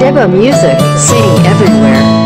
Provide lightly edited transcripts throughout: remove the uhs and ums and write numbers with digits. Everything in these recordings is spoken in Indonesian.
Deba Music, sing everywhere.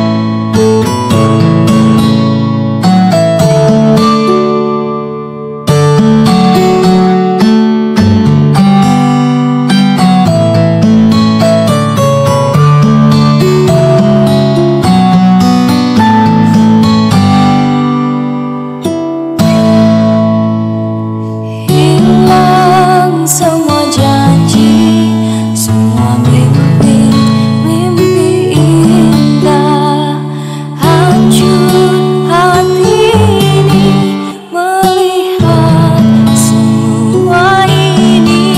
Semua janji, semua mimpi, mimpi indah. Hancur hati ini melihat semua ini.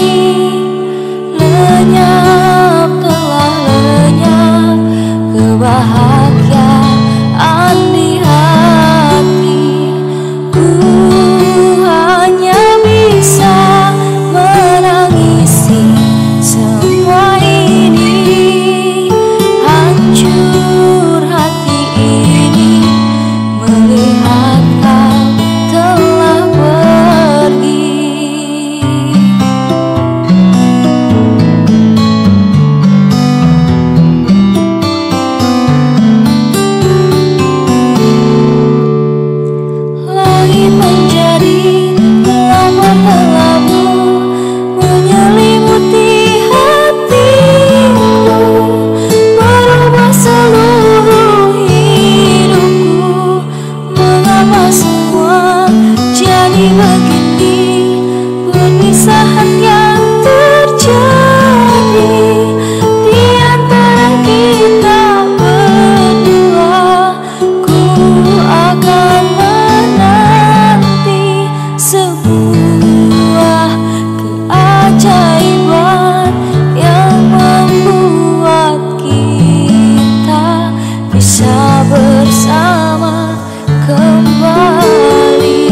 Lenyap, telah lenyap kebahagiaan di hati. Ku hanya bisa menangisi semua ini. Hancur hati ini melihat kau telah pergi. Langit menjadi gelap berlabuh menyelimuti hatiku, merubah seluruh hidupku. Mengapa semua jadi begini? Perpisahan yang terjadi di antara kita berdua. Ku akan menanti sebuah keajaiban yang membuat kita bisa bersama kembali.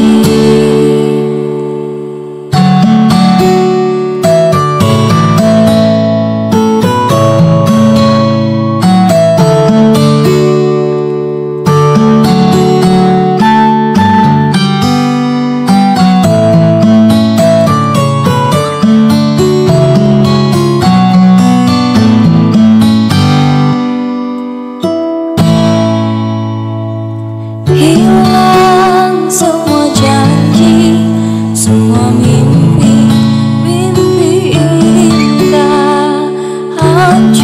Hilang semua janji, semua mimpi, mimpi indah. Hancur